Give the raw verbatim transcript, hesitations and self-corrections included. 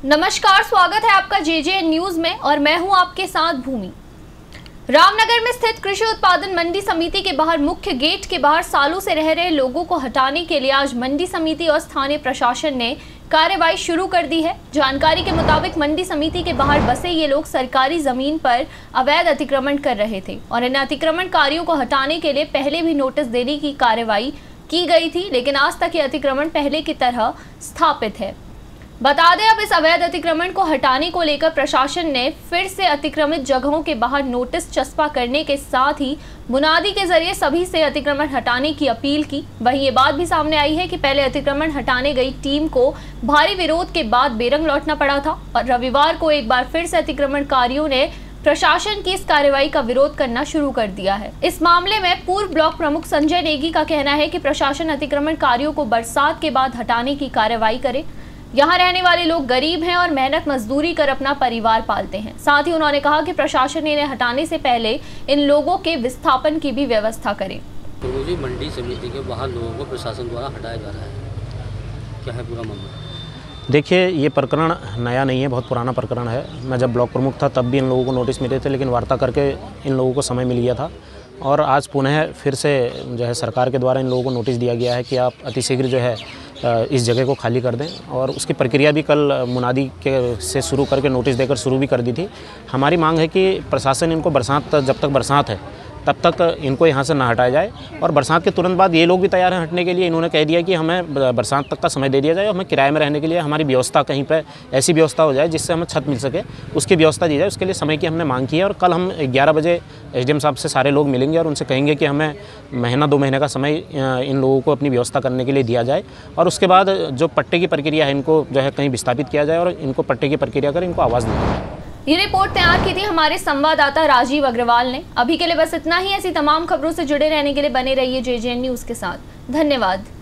नमस्कार, स्वागत है आपका जेजे न्यूज में और मैं हूं आपके साथ भूमि। रामनगर में स्थित कृषि उत्पादन मंडी समिति के बाहर मुख्य गेट के बाहर सालों से रह रहे लोगों को हटाने के लिए आज मंडी समिति और स्थानीय प्रशासन ने कार्रवाई शुरू कर दी है। जानकारी के मुताबिक मंडी समिति के बाहर बसे ये लोग सरकारी जमीन पर अवैध अतिक्रमण कर रहे थे और इन अतिक्रमणकारियों को हटाने के लिए पहले भी नोटिस देने की कार्रवाई की गई थी, लेकिन आज तक ये अतिक्रमण पहले की तरह स्थापित है। बता दें, अब इस अवैध अतिक्रमण को हटाने को लेकर प्रशासन ने फिर से अतिक्रमित जगहों के बाहर नोटिस चस्पा करने के साथ ही मुनादी के जरिए सभी से अतिक्रमण हटाने की अपील की। वहीं ये बात भी सामने आई है कि पहले अतिक्रमण हटाने गई टीम को भारी विरोध के बाद बेरंग लौटना पड़ा था और रविवार को एक बार फिर से अतिक्रमणकारियों ने प्रशासन की इस कार्रवाई का विरोध करना शुरू कर दिया है। इस मामले में पूर्व ब्लॉक प्रमुख संजय नेगी का कहना है कि प्रशासन अतिक्रमणकारियों को बरसात के बाद हटाने की कार्रवाई करे। यहाँ रहने वाले लोग गरीब हैं और मेहनत मजदूरी कर अपना परिवार पालते हैं। साथ ही उन्होंने कहा कि प्रशासन इन्हें हटाने से पहले इन लोगों के विस्थापन की भी व्यवस्था करे। तो जी मंडी समिति के बाहर लोगों को प्रशासन द्वारा हटाया जा रहा है, क्या है पूरा मामला? देखिए, ये प्रकरण नया नहीं है, बहुत पुराना प्रकरण है। मैं जब ब्लॉक प्रमुख था तब भी इन लोगों को नोटिस मिले थे, लेकिन वार्ता करके इन लोगों को समय मिल गया था और आज पुनः फिर से जो है सरकार के द्वारा इन लोगों को नोटिस दिया गया है कि आप अतिशीघ्र जो है इस जगह को खाली कर दें और उसकी प्रक्रिया भी कल मुनादी के से शुरू करके नोटिस देकर शुरू भी कर दी थी। हमारी मांग है कि प्रशासन इनको बरसात जब तक बरसात है तब तक इनको यहाँ से ना हटाया जाए और बरसात के तुरंत बाद ये लोग भी तैयार हैं हटने के लिए। इन्होंने कह दिया कि हमें बरसात तक का समय दे दिया जाए और हमें किराए में रहने के लिए हमारी व्यवस्था कहीं पे ऐसी व्यवस्था हो जाए जिससे हमें छत मिल सके, उसकी व्यवस्था दी जाए। उसके लिए समय की हमने मांग की है और कल हम ग्यारह बजे एसडीएम साहब से सारे लोग मिलेंगे और उनसे कहेंगे कि हमें महीना दो महीने का समय इन लोगों को अपनी व्यवस्था करने के लिए दिया जाए और उसके बाद जो पट्टे की प्रक्रिया है इनको जो है कहीं विस्थापित किया जाए और इनको पट्टे की प्रक्रिया कर इनको आवाज़ दी जाए। ये रिपोर्ट तैयार की थी हमारे संवाददाता राजीव अग्रवाल ने। अभी के लिए बस इतना ही। ऐसी तमाम खबरों से जुड़े रहने के लिए बने रहिए जेजे न्यूज के साथ। धन्यवाद।